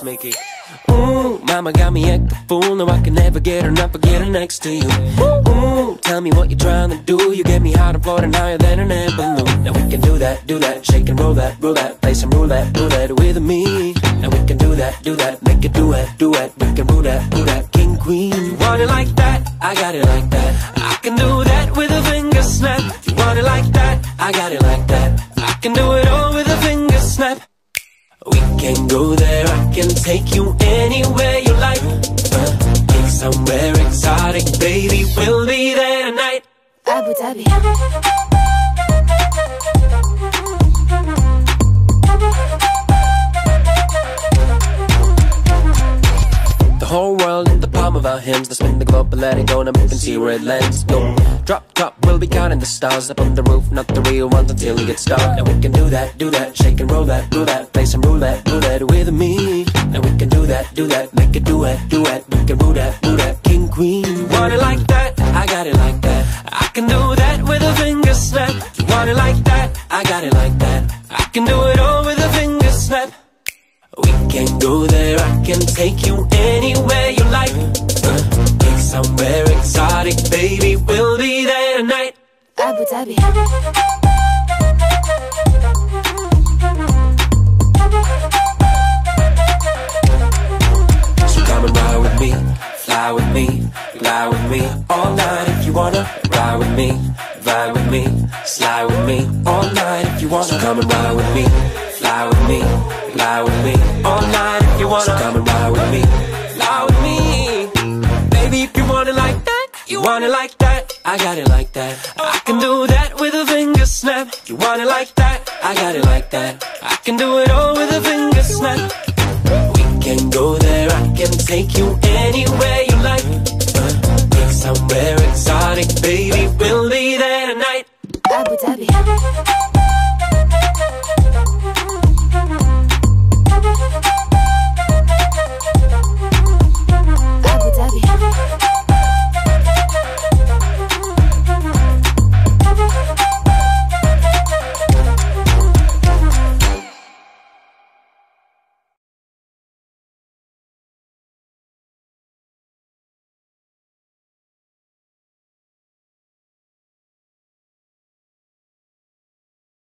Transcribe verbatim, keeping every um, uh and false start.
make it. Ooh, mama got me acting fool. No, I can never get enough of getting next to you. Ooh, tell me what you're trying to do. You get me hot and floating higher than an air balloon. Now we can do that, do that, shake and roll that, roll that, play some roulette, roulette with me. Now we can do that, do that, make it duet, duet. We can rule that, do that, king, queen. You want it like that? I got it like that. I can do that with a finger snap. You want it like that? I got it like that. I can do it all with a finger snap. We can go there, I can take you anywhere you like. uh, Take somewhere exotic, baby, we'll be there tonight. Abu Dhabi. The whole world in the palm of our hands. Let's spin the globe and let it go, now move and see where it lands. Go, drop, top, we'll be counting the stars up on the roof, not the real ones until it gets dark. Now we can do that, do that, shake and roll that, roll that, play some roulette, roulette with me. Now we can do that, do that, make it duet, duet. We can rule that, rule that, king, queen. You want it like that? I got it like that. I can do that with a finger snap. You want it like that? I got it like that. I can do it all with a finger snap. We can go there, I can take you anywhere you like. uh, Take somewhere exotic, baby, we'll be there tonight. Abu Dhabi. So come and ride with me, fly with me, fly with me all night if you wanna. Ride with me, vibe with me, slide with me all night if you wanna. So come and ride with me, fly with me, fly with me all night if you wanna. So come and ride with me, fly with me, baby, if you want it like that. You want it like that, I got it like that. I can do that with a finger snap. You want it like that, I got it like that. I can do it all with a finger snap. We can go there, I can take you anywhere you like. uh, Take somewhere